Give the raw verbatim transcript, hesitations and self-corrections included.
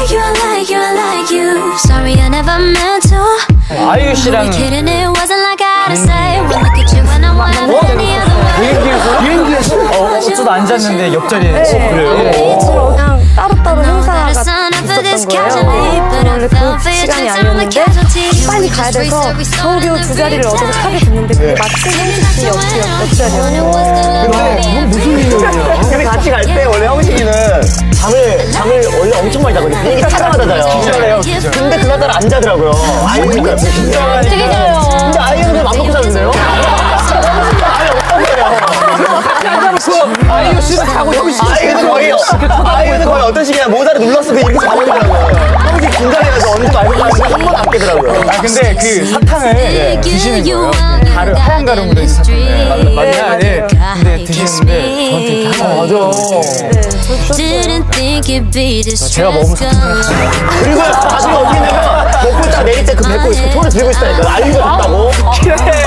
like you, I like you, I like you. Sorry I never meant to. 아이유 씨랑 kidding, it wasn't like I had to say. Well, look at you when I wanna look any other way. 비행기에서? 비행기에서? 어, 어쩌다 앉았는데 옆자리에. 네. 어, 그래요? 그냥 따로따로 행사가 있었던 거예요. 원래 그 시간이 아니었는데 빨리 가야 돼서 겨우겨우 두 자리를 얻어서 타게 됐는데 네. 마침 형식 씨 옆, 옆 자리였어요. 근데 그건 무슨 일이에요? 근데 같이 갈 때 원래 형식이는 잠을 잠을 원래 엄청 많이 자거든요. 비행기 타자마자 자요. 기절해요. 근데 그날따라 안 자더라고요. 아이유가 옆에 진짜 되게 잘해요. 근데 아이유는 그냥 맘 놓고 자는데요? 아예 어떡해요? 아이유 씨는 자고 형식 씨. 아이유는 거의 아이유는 거의 어떤 식이냐 모자를 눌렀으면 이렇게 자버리더라고요. 형식 긴장해가지고 언제 말고 가는데 한 번 안 깨더라고요. 아 근데 그 사탕을 네. 드시는 거예요. 가루, 하얀 가루 묻어있는 사탕을. 맞나? 네. 근데 드시는데 저한테 이렇게 하나. 맞아. 네. 제가 먹으면 사탕 생각하잖아요. 그리고 나중에 어떻게 되면 먹고 딱 내릴 때 그 뱉고 있고 손을 들고 있다니까. 아이유가 줬다고. 그래.